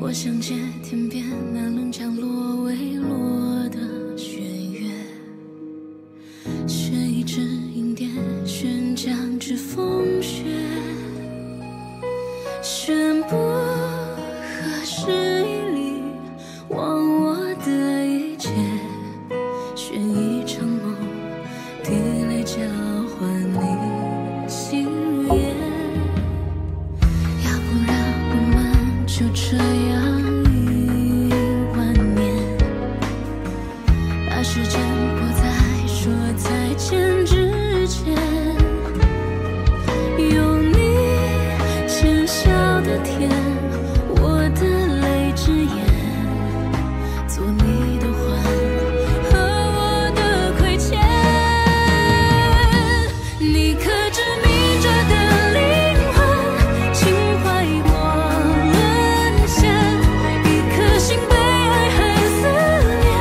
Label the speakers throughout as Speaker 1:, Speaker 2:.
Speaker 1: 想借天边那棱降落未落的弦乐，选一支银蝶，悬江之风雪，宣布何时以离忘我的一切，选一场梦，滴泪交换你心愿。要不然我们就这样时间迫在说再见之前，有你浅笑的甜，我的泪之眼，做你的欢和我的亏欠。你可知迷着的灵魂，情怀过沦陷，一颗心被爱恨撕裂。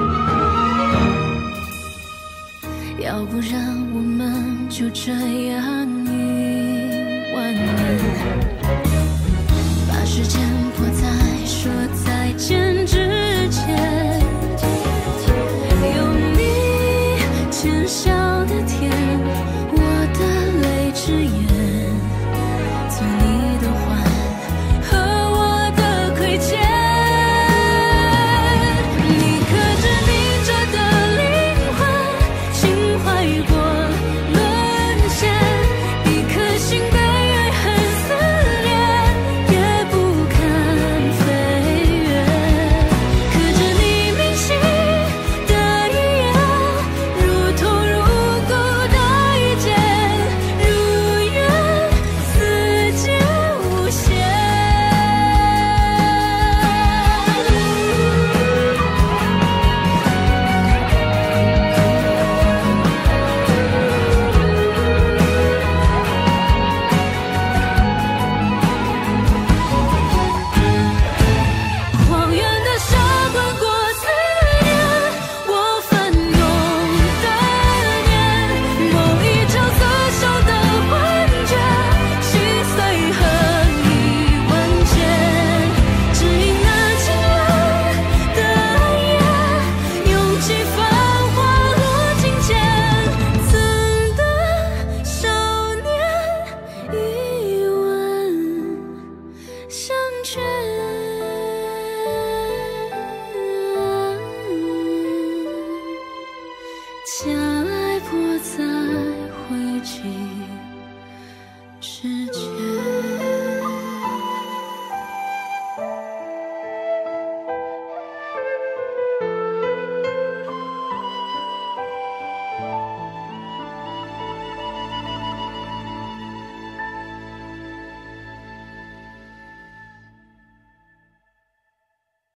Speaker 1: 要不然我们就这样